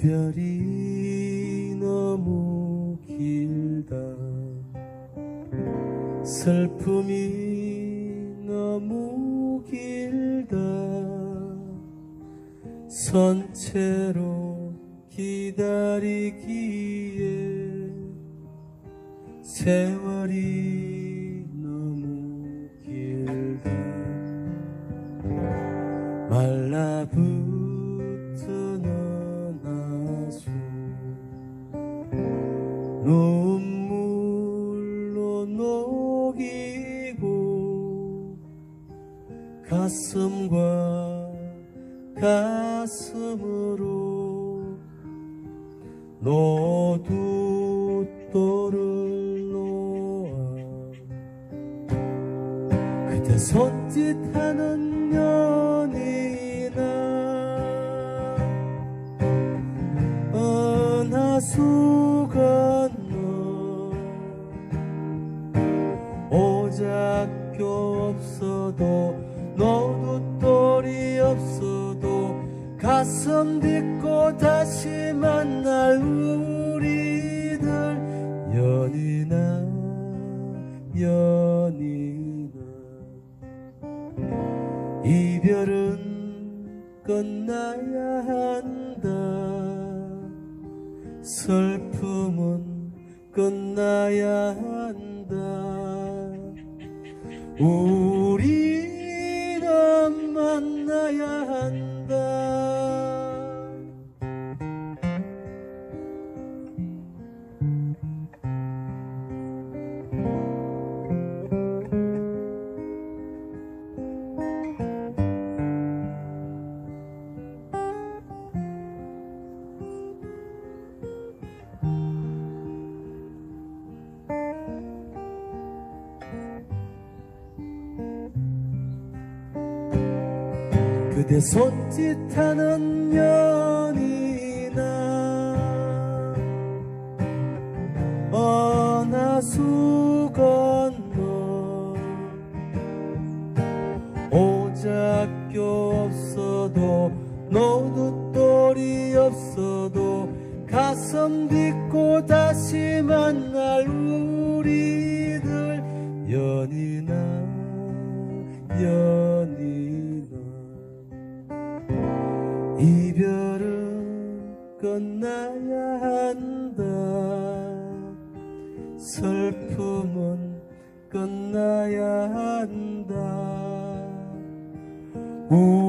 이별이 너무 길다. 슬픔이 너무 길다. 선체로 기다리기에 세월이 너무 길다. 말라붙은 하수 눈물로 녹이고 가슴과 가슴으로 노두돌을 놓아 그대 손짓하는 연인아 은하수 건너 오작교 없어도 노두돌이 없어도 가슴 딛고 다시 만날 우리들 연인아 연인아 이별은 끝나야 한다. 슬픔은 끝나야 한다. 우리는 만나야 한다. 그대 손짓하는 연인아 은하수 건너 오작교 없어도 노두돌이 없어도 가슴 딛고 다시 만날 우리들 연인아 연인아 이별은 끝나야 한다. 슬픔은 끝나야 한다.